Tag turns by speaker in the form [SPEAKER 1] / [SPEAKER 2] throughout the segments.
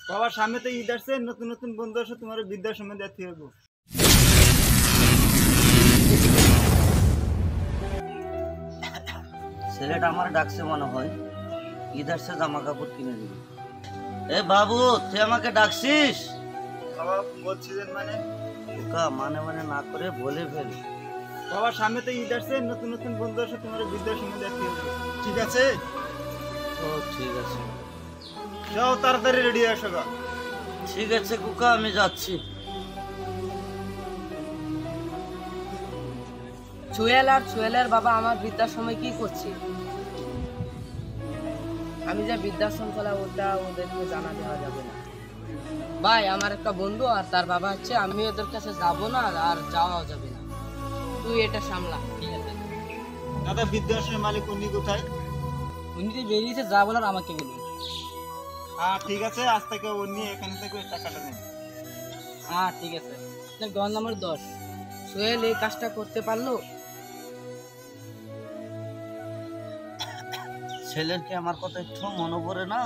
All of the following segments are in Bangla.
[SPEAKER 1] বাবার সামনে তো ঈদ আসছে, নতুন নতুন বন্ধু আসে, তোমার বিদ্যার সময় দেখতে হবে।
[SPEAKER 2] ছেলেটা আমার ডাকছে মনে হয়, ঈদ আসছে, জামা কাপড় কিনে দিবি। এ বাবু, তুই আমাকে ডাকছিস?
[SPEAKER 1] বাবা বলছিলেন মানে?
[SPEAKER 2] ওকা মানে মানে না করে বলে ফেল।
[SPEAKER 1] বাবার সামনে তো ঈদ আসছে, নতুন নতুন বন্ধু আসে, তোমার বিদ্যার সময় দেখতে হবে। ঠিক আছে?
[SPEAKER 2] ও ঠিক আছে,
[SPEAKER 1] যাও তাড়াতাড়ি রেডি হয়ে আসো গা।
[SPEAKER 2] ঠিক আছে কুকা, আমি যাচ্ছি।
[SPEAKER 3] চুয়েল আর চুয়েলের বাবা আমার বৃদ্ধাশ্রমে কি করছে? আমি যে বৃদ্ধাশ্রম চলা ওটা ওদেরকে জানা দেওয়া যাবে না। ভাই, আমার একটা বন্ধু আর তার বাবা হচ্ছে, আমি ওদের কাছে যাবো না আর যাওয়াও যাবে না। তুই এটা সামলা। ঠিক আছে
[SPEAKER 1] দাদা, বৃদ্ধাশ্রমের মালিক উনি কোথায়?
[SPEAKER 3] উনি যে বেরিয়েছে, যা বলার আমাকে বলুন।
[SPEAKER 1] হ্যাঁ ঠিক আছে, আজ থেকে উনি এখানে থেকে টাকাটা নেন।
[SPEAKER 3] হ্যাঁ ঠিক আছে। গড় নম্বর 10। সোহেল এই কাজটা করতে পারলো?
[SPEAKER 2] ছেলের কি আমার কথা একটু মনে পড়ে না?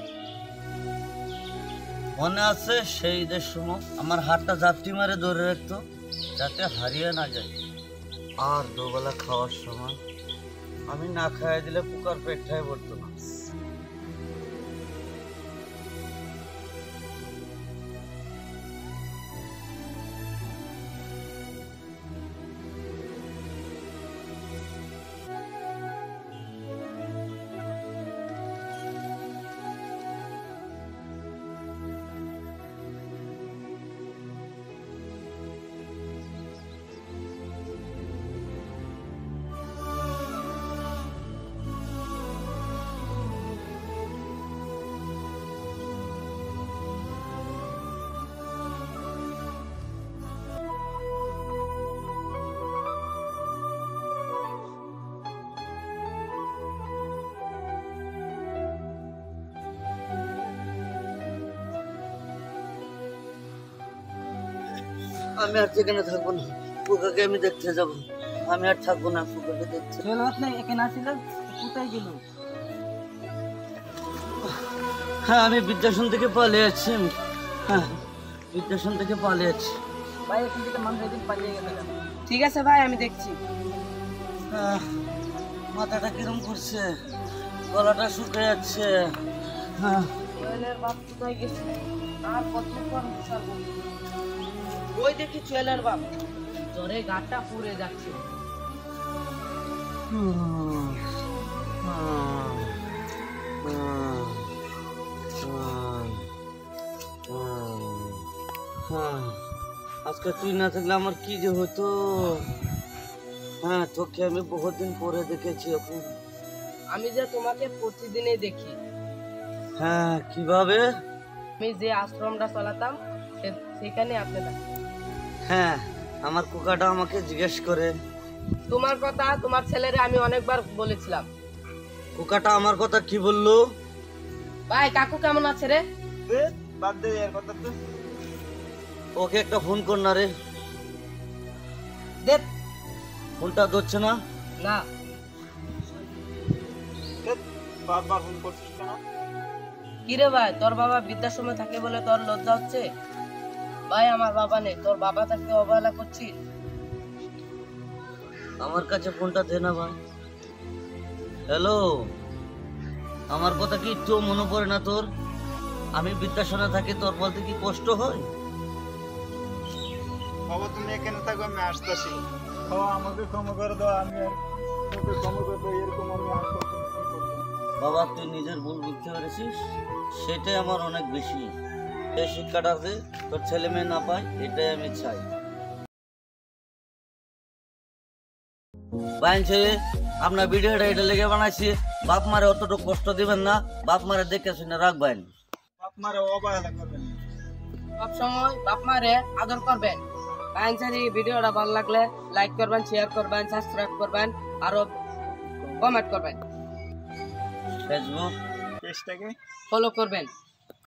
[SPEAKER 2] মনে আছে সেই ঈদের সময় আমার হাতটা জাপটি মারে ধরে রাখতো যাতে হারিয়ে না যায়। আর দুবেলা খাওয়ার সময় আমি না খাইয়ে দিলে কুকার পেটটাই পড়তো না। আমি আর যেখানে থাকবো না, কুকাকে আমি দেখতে যাবো। আমি আর থাকবো না কুকাকে দেখতে।
[SPEAKER 3] এখানে আসছিল, কোথায় গেল?
[SPEAKER 2] হ্যাঁ, আমি বৃদ্ধাশ্রম থেকে পালিয়ে আছি। হ্যাঁ, বৃদ্ধাশ্রম থেকে পালিয়ে আছি।
[SPEAKER 3] ভাই, এখান থেকে মানুষ একদিন পালিয়ে গেল। ঠিক আছে ভাই, আমি দেখছি।
[SPEAKER 2] মাথাটা কিরম করছে, গলাটা শুকিয়ে যাচ্ছে। হ্যাঁ,
[SPEAKER 3] চুয়েলের বাপ কোথায় গেছে? আর কতক্ষণ বসাবো? ওই দেখি চুয়েলের বাপ, জ্বরে গাটা পুড়ে যাচ্ছে।
[SPEAKER 2] আজকে তুই না থাকলে আমার কি যে হতো। হ্যাঁ, তোকে আমি বহুদিন পরে দেখেছি এখন।
[SPEAKER 3] আমি যে তোমাকে প্রতিদিনই দেখি।
[SPEAKER 2] হ্যাঁ, কিভাবে?
[SPEAKER 3] আমি যে আশ্রমটা চালাতাম সেখানে আপনি থাকতেন।
[SPEAKER 2] হ্যাঁ, আমার কুকাটা আমাকে জিজ্ঞেস করে।
[SPEAKER 3] তোমার কথা তোমার ছেলেরে আমি অনেকবার বলেছিলাম।
[SPEAKER 2] কুকাটা আমার কথা কি বললো?
[SPEAKER 3] ভাই, কাকু কেমন আছে রে?
[SPEAKER 1] বাদ দে এর কথা তো।
[SPEAKER 2] ওকে একটা ফোন কর না রে।
[SPEAKER 3] দে।
[SPEAKER 2] ফোনটা ধরছে না।
[SPEAKER 3] না।
[SPEAKER 1] বারবার ফোন করছিস কেন?
[SPEAKER 3] কিরে ভাই, তোর বাবা বৃদ্ধাশ্রমে থাকে বলে তোর লজ্জা হচ্ছে? ভাই, আমার বাবা নেই, তোর বাবা তাকে অবহেলা করছিস?
[SPEAKER 2] আমার কাছে ফোনটা দে না ভাই। হ্যালো, আমার কথা কি একটু মনে পড়ে না তোর? আমি বৃদ্ধাশ্রমে থাকি, তোর বলতে কি কষ্ট হয়?
[SPEAKER 1] বাবা তুমি এখানে থাকো, আমি আসতেছি। আমাকে ক্ষমা করে দাও, আমি আর তোকে ক্ষমা করে দাও, এরকম আমি আর কখনো করবো না।
[SPEAKER 2] বাবা, তুই নিজের ভুল বুঝতে পেরেছিস, সেটাই আমার অনেক বেশি। এই শিক্ষাটা যে তোর ছেলে মেয়ে না পায়, এটাই আমি চাই। বাইনছে, আপনার ভিডিওটা এটা লেগে বানাইছি। বাপ মারে অতটুকু কষ্ট দিবেন না, বাপ মারে দেখে শুনে রাখবেন।
[SPEAKER 1] বাপ মারে অবহেলা করবেন না।
[SPEAKER 3] সব সময় বাপ মারে আদর করবেন। এই ভিডিওটা ভালো লাগলে লাইক করবেন, শেয়ার করবেন, সাবস্ক্রাইব করবেন, আরো কমেন্ট করবেন,
[SPEAKER 2] ফেসবুক
[SPEAKER 1] পেজটাকে
[SPEAKER 3] ফলো করবেন।